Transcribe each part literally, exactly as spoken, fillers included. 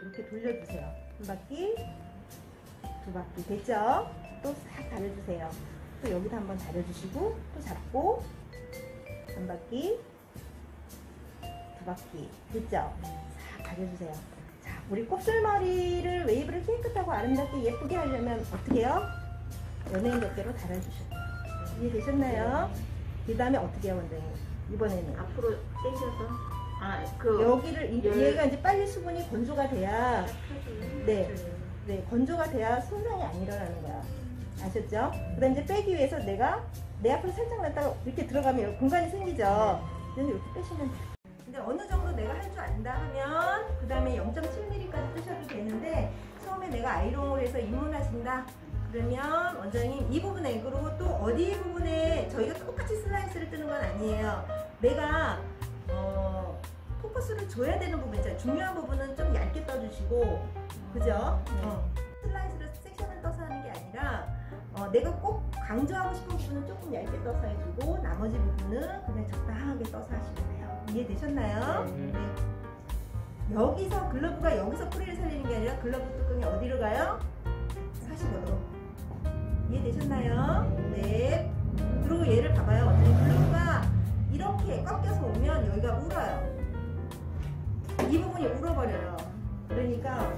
이렇게 돌려주세요. 한 바퀴, 두 바퀴 됐죠? 또 싹 다려주세요. 또 여기도 한번 다려주시고 또 잡고 한 바퀴, 두 바퀴 됐죠? 싹 다려주세요. 자, 우리 곱슬머리를 웨이브를 깨끗하고 아름답게 예쁘게 하려면 어떻게 해요? 연예인 덮개로 달아주셔요. 이해되셨나요? 그 다음에 어떻게 해요, 원장님? 이번에는 앞으로 당겨서 아, 그 여기를 이, 열... 얘가 이제 빨리 수분이 건조가 돼야 네, 네 건조가 돼야 손상이 안 일어나는 거야. 아셨죠? 그다음 이제 빼기 위해서 내가 내 앞으로 살짝 놨다가 이렇게 들어가면 공간이 생기죠. 그래서 이렇게 빼시면 돼요. 근데 어느 정도 내가 할 줄 안다 하면 그 다음에 영 점 칠 밀리미터까지 뜨셔도 되는데 처음에 내가 아이롱을 해서 입문하신다 그러면 원장님 이 부분에 그리고 또 어디 부분에 저희가 똑같이 슬라이스를 뜨는 건 아니에요. 내가 어, 포커스를 줘야 되는 부분 있잖아요. 중요한 부분은 좀 얇게 떠주시고 그죠? 네. 어, 슬라이스를 섹션을 떠서 하는 게 아니라 어, 내가 꼭 강조하고 싶은 부분은 조금 얇게 떠서 해주고 나머지 부분은 그냥 적당하게 떠서 하시면 돼요. 이해되셨나요? 네. 네. 여기서 글러브가 여기서 뿌리를 살리는 게 아니라 글러브 뚜껑이 어디로 가요? 사십오 도. 이해되셨나요? 네. 그리고 얘를 봐봐요. 원장님 글러브가 이렇게 꺾여서 오면 여기가 울어요. 이 부분이 울어버려요. 그러니까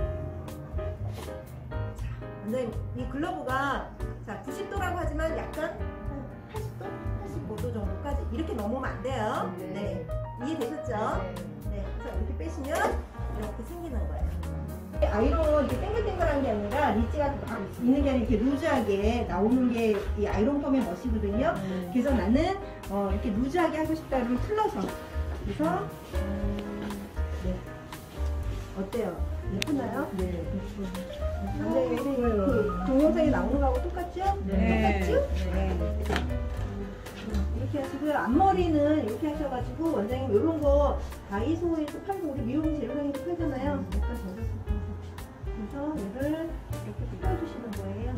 자, 원장님 이 글러브가 자 구십 도라고 하지만 약간 한 팔십 도, 팔십오 도 정도까지 이렇게 넘으면 안 돼요. 네. 네. 이해되셨죠? 네. 그래서 이렇게 빼시면 이렇게 생기는 거예요. 아이롱은 이렇게 땡글땡글한 게 아니라 리치가 막 있는 게 아니라 이렇게 루즈하게 나오는 게 이 아이롱 펌의 멋이거든요. 음. 그래서 나는 어, 이렇게 루즈하게 하고 싶다 그러면 틀러서 그래서 네. 어때요? 예쁘나요? 네. 근데 그 동영상에 나오는 거하고 똑같죠? 네. 똑같죠? 네. 이렇게 하시고요. 앞머리는 이렇게 하셔가지고 원장님 이런 거 다이소에서 팔고 우리 미용 재료상에서 팔잖아요. 약간 젖어서 그래서 얘를 이렇게 뿌려주시는 거예요.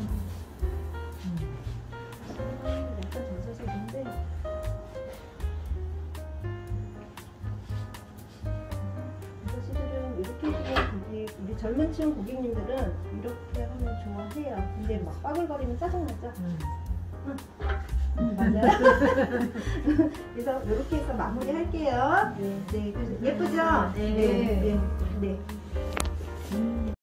약간 젖어서 있는데 아저씨들은 이렇게 해주면 되게 우리 젊은 층 고객님들은 이렇게 하면 좋아해요. 근데 막 빠글거리면 짜증나죠? 음. 응. 맞아요. 그래서 이렇게 해서 마무리 할게요. 네, 네, 예쁘죠? 네. 네, 네, 네.